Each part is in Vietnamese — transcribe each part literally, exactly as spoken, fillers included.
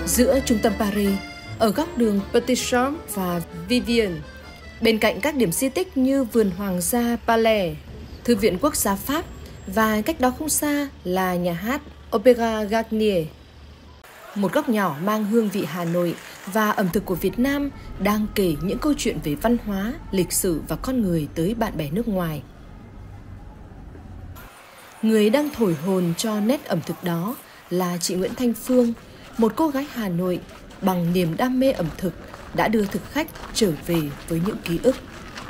Giữa trung tâm Paris, ở góc đường Petit Champ và Vivienne, bên cạnh các điểm di tích như vườn hoàng gia Palais, Thư viện Quốc gia Pháp và cách đó không xa là nhà hát Opéra Garnier. Một góc nhỏ mang hương vị Hà Nội và ẩm thực của Việt Nam đang kể những câu chuyện về văn hóa, lịch sử và con người tới bạn bè nước ngoài. Người đang thổi hồn cho nét ẩm thực đó là chị Nguyễn Thanh Phương, một cô gái Hà Nội bằng niềm đam mê ẩm thực đã đưa thực khách trở về với những ký ức.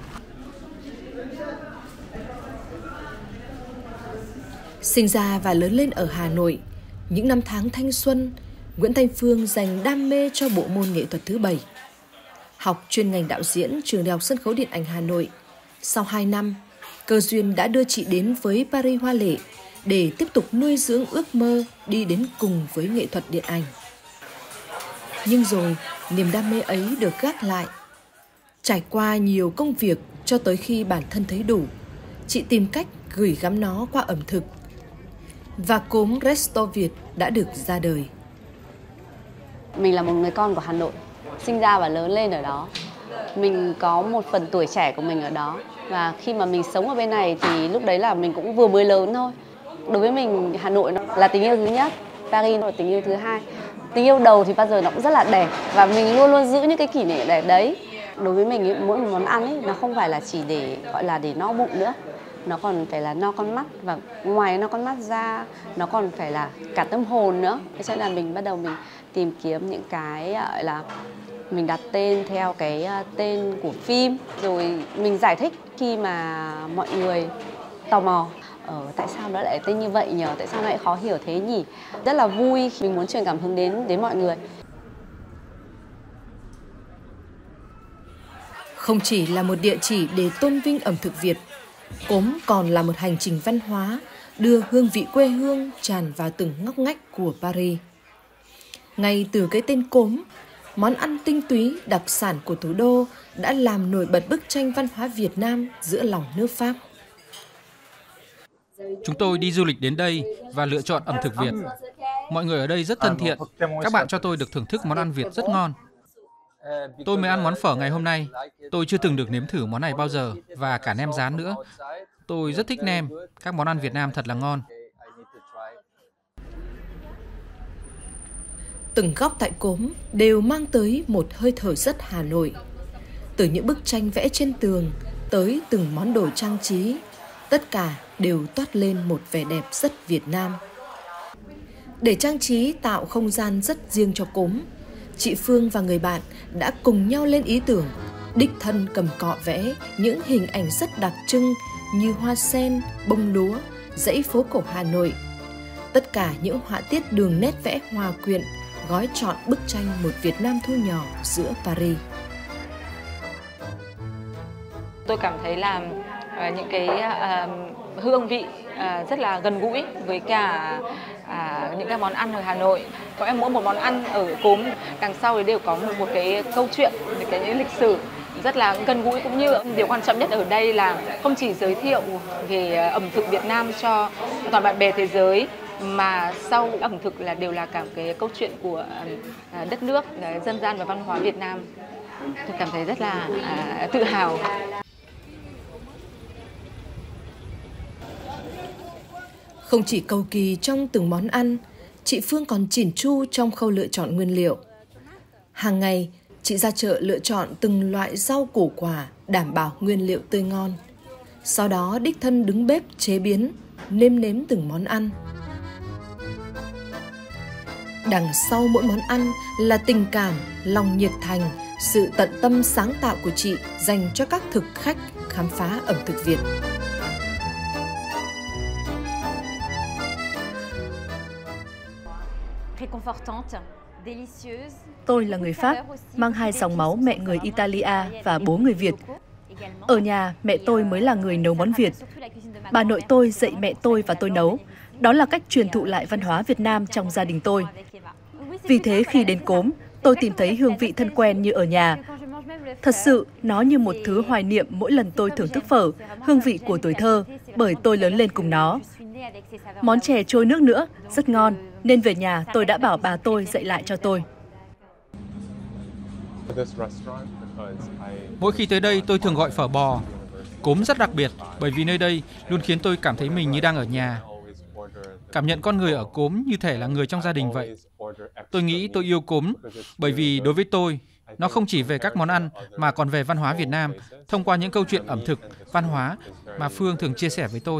Sinh ra và lớn lên ở Hà Nội, những năm tháng thanh xuân, Nguyễn Thanh Phương dành đam mê cho bộ môn nghệ thuật thứ bảy. Học chuyên ngành đạo diễn trường Đại học Sân khấu Điện ảnh Hà Nội. Sau hai năm, cơ duyên đã đưa chị đến với Paris Hoa Lệ để tiếp tục nuôi dưỡng ước mơ đi đến cùng với nghệ thuật điện ảnh. Nhưng rồi, niềm đam mê ấy được gác lại. Trải qua nhiều công việc cho tới khi bản thân thấy đủ, chị tìm cách gửi gắm nó qua ẩm thực. Và cốm Resto Việt đã được ra đời. Mình là một người con của Hà Nội, sinh ra và lớn lên ở đó. Mình có một phần tuổi trẻ của mình ở đó. Và khi mà mình sống ở bên này thì lúc đấy là mình cũng vừa mới lớn thôi. Đối với mình, Hà Nội là tình yêu thứ nhất, Paris là tình yêu thứ hai. Tình yêu đầu thì bao giờ nó cũng rất là đẹp và mình luôn luôn giữ những cái kỷ niệm đẹp đấy. Đối với mình, mỗi một món ăn ấy, nó không phải là chỉ để gọi là để no bụng nữa. Nó còn phải là no con mắt, và ngoài no con mắt ra nó còn phải là cả tâm hồn nữa. Thế cho nên là mình bắt đầu mình tìm kiếm những cái gọi là mình đặt tên theo cái tên của phim, rồi mình giải thích khi mà mọi người tò mò ờ, tại sao nó lại tên như vậy nhờ, tại sao nó lại khó hiểu thế nhỉ. Rất là vui, mình muốn truyền cảm hứng đến đến mọi người. Không chỉ là một địa chỉ để tôn vinh ẩm thực Việt, cốm còn là một hành trình văn hóa đưa hương vị quê hương tràn vào từng ngóc ngách của Paris. Ngay từ cái tên cốm, món ăn tinh túy đặc sản của thủ đô đã làm nổi bật bức tranh văn hóa Việt Nam giữa lòng nước Pháp. Chúng tôi đi du lịch đến đây và lựa chọn ẩm thực Việt. Mọi người ở đây rất thân thiện. Các bạn cho tôi được thưởng thức món ăn Việt rất ngon. Tôi mới ăn món phở ngày hôm nay. Tôi chưa từng được nếm thử món này bao giờ, và cả nem rán nữa. Tôi rất thích nem. Các món ăn Việt Nam thật là ngon. Từng góc tại cốm đều mang tới một hơi thở rất Hà Nội. Từ những bức tranh vẽ trên tường tới từng món đồ trang trí, tất cả đều toát lên một vẻ đẹp rất Việt Nam. Để trang trí tạo không gian rất riêng cho cốm, chị Phương và người bạn đã cùng nhau lên ý tưởng, đích thân cầm cọ vẽ những hình ảnh rất đặc trưng như hoa sen, bông lúa, dãy phố cổ Hà Nội. Tất cả những họa tiết đường nét vẽ hòa quyện, gói trọn bức tranh một Việt Nam thu nhỏ giữa Paris. Tôi cảm thấy là uh, những cái uh, hương vị uh, rất là gần gũi với cả uh, những cái món ăn ở Hà Nội. Có em mỗi một món ăn ở cốm đằng sau thì đều có một, một cái câu chuyện, một cái lịch sử rất là gần gũi, cũng như điều quan trọng nhất ở đây là không chỉ giới thiệu về ẩm thực Việt Nam cho toàn bạn bè thế giới, mà sau ẩm thực là đều là cả cái câu chuyện của đất nước, dân gian và văn hóa Việt Nam. Tôi cảm thấy rất là à, tự hào. Không chỉ cầu kỳ trong từng món ăn, chị Phương còn chỉn chu trong khâu lựa chọn nguyên liệu. Hàng ngày, chị ra chợ lựa chọn từng loại rau củ quả đảm bảo nguyên liệu tươi ngon. Sau đó đích thân đứng bếp chế biến, nêm nếm từng món ăn. Đằng sau mỗi món ăn là tình cảm, lòng nhiệt thành, sự tận tâm sáng tạo của chị dành cho các thực khách khám phá ẩm thực Việt. Tôi là người Pháp, mang hai dòng máu mẹ người Italia và bố người Việt. Ở nhà, mẹ tôi mới là người nấu món Việt. Bà nội tôi dạy mẹ tôi và tôi nấu. Đó là cách truyền thụ lại văn hóa Việt Nam trong gia đình tôi. Vì thế khi đến cốm, tôi tìm thấy hương vị thân quen như ở nhà. Thật sự, nó như một thứ hoài niệm mỗi lần tôi thưởng thức phở, hương vị của tuổi thơ, bởi tôi lớn lên cùng nó. Món chè trôi nước nữa, rất ngon, nên về nhà tôi đã bảo bà tôi dạy lại cho tôi. Mỗi khi tới đây tôi thường gọi phở bò. Cốm rất đặc biệt bởi vì nơi đây luôn khiến tôi cảm thấy mình như đang ở nhà. Cảm nhận con người ở Cốm như thể là người trong gia đình vậy. Tôi nghĩ tôi yêu Cốm bởi vì đối với tôi, nó không chỉ về các món ăn mà còn về văn hóa Việt Nam thông qua những câu chuyện ẩm thực, văn hóa mà Phương thường chia sẻ với tôi.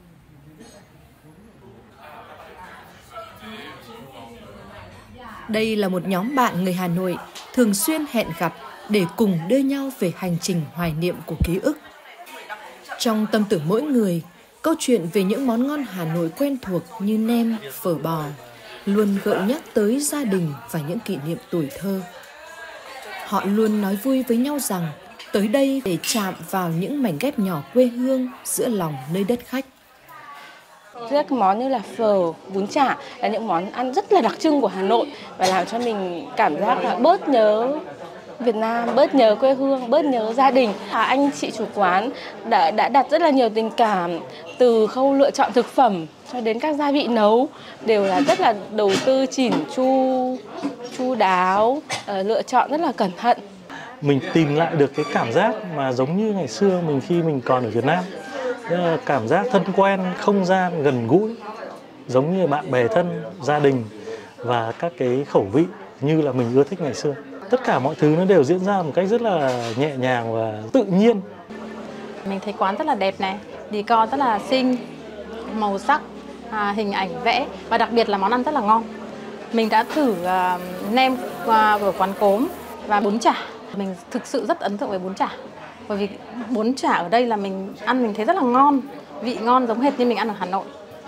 Đây là một nhóm bạn người Hà Nội thường xuyên hẹn gặp để cùng đưa nhau về hành trình hoài niệm của ký ức. Trong tâm tưởng mỗi người, câu chuyện về những món ngon Hà Nội quen thuộc như nem, phở bò luôn gợi nhắc tới gia đình và những kỷ niệm tuổi thơ. Họ luôn nói vui với nhau rằng tới đây để chạm vào những mảnh ghép nhỏ quê hương giữa lòng nơi đất khách. Các món như là phở, bún chả là những món ăn rất là đặc trưng của Hà Nội và làm cho mình cảm giác là bớt nhớ Việt Nam, bớt nhớ quê hương, bớt nhớ gia đình. À, anh chị chủ quán đã, đã đặt rất là nhiều tình cảm từ khâu lựa chọn thực phẩm cho đến các gia vị nấu đều là rất là đầu tư chỉn chu, chu đáo, lựa chọn rất là cẩn thận. Mình tìm lại được cái cảm giác mà giống như ngày xưa mình khi mình còn ở Việt Nam. Cảm giác thân quen, không gian gần gũi, giống như bạn bè thân, gia đình và các cái khẩu vị như là mình ưa thích ngày xưa. Tất cả mọi thứ nó đều diễn ra một cách rất là nhẹ nhàng và tự nhiên. Mình thấy quán rất là đẹp này, decor rất là xinh, màu sắc, à, hình ảnh vẽ và đặc biệt là món ăn rất là ngon. Mình đã thử uh, nem uh, của quán Cốm và bún chả. Mình thực sự rất ấn tượng với bún chả. Bởi vì bún chả ở đây là mình ăn mình thấy rất là ngon, vị ngon giống hệt như mình ăn ở Hà Nội.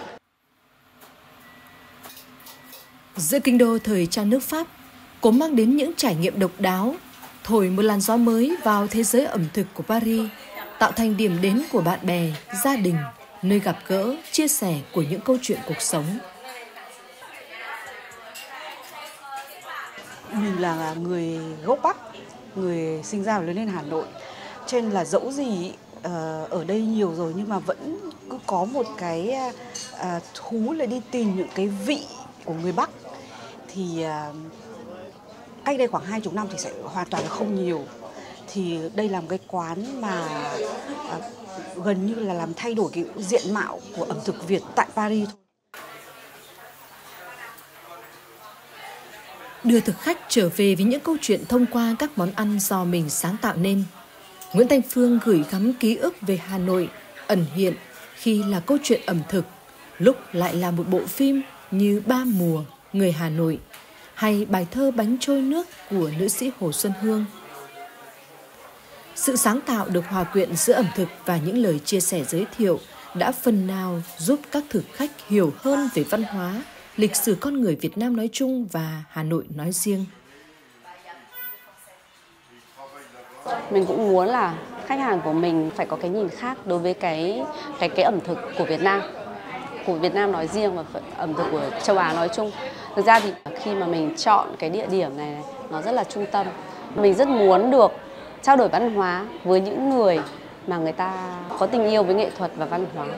Giữa kinh đô thời trang nước Pháp, Cốm mang đến những trải nghiệm độc đáo, thổi một làn gió mới vào thế giới ẩm thực của Paris, tạo thành điểm đến của bạn bè, gia đình, nơi gặp gỡ, chia sẻ của những câu chuyện cuộc sống. Mình là người gốc Bắc, người sinh ra và lớn lên Hà Nội. Cho nên là dẫu gì uh, ở đây nhiều rồi nhưng mà vẫn cứ có một cái uh, thú là đi tìm những cái vị của người Bắc. Thì uh, cách đây khoảng hai chục năm thì sẽ hoàn toàn là không nhiều. Thì đây là một cái quán mà uh, gần như là làm thay đổi cái diện mạo của ẩm thực Việt tại Paris thôi. Đưa thực khách trở về với những câu chuyện thông qua các món ăn do mình sáng tạo nên. Nguyễn Thanh Phương gửi gắm ký ức về Hà Nội ẩn hiện khi là câu chuyện ẩm thực, lúc lại là một bộ phim như Ba Mùa, Người Hà Nội hay bài thơ Bánh trôi nước của nữ sĩ Hồ Xuân Hương. Sự sáng tạo được hòa quyện giữa ẩm thực và những lời chia sẻ giới thiệu đã phần nào giúp các thực khách hiểu hơn về văn hóa, lịch sử con người Việt Nam nói chung và Hà Nội nói riêng. Mình cũng muốn là khách hàng của mình phải có cái nhìn khác đối với cái cái cái ẩm thực của Việt Nam, của Việt Nam nói riêng và ẩm thực của châu Á nói chung. Thực ra thì khi mà mình chọn cái địa điểm này, này nó rất là trung tâm. Mình rất muốn được trao đổi văn hóa với những người mà người ta có tình yêu với nghệ thuật và văn hóa.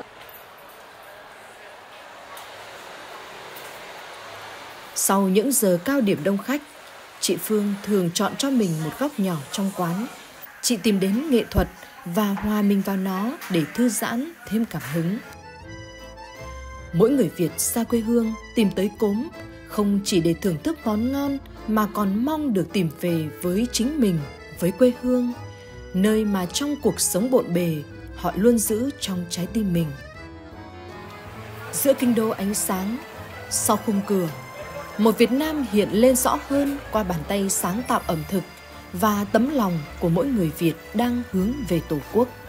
Sau những giờ cao điểm đông khách, chị Phương thường chọn cho mình một góc nhỏ trong quán. Chị tìm đến nghệ thuật và hòa mình vào nó để thư giãn, thêm cảm hứng. Mỗi người Việt xa quê hương tìm tới Cốm không chỉ để thưởng thức món ngon mà còn mong được tìm về với chính mình, với quê hương, nơi mà trong cuộc sống bộn bề họ luôn giữ trong trái tim mình. Giữa kinh đô ánh sáng, sau khung cửa, một Việt Nam hiện lên rõ hơn qua bàn tay sáng tạo ẩm thực và tấm lòng của mỗi người Việt đang hướng về Tổ quốc.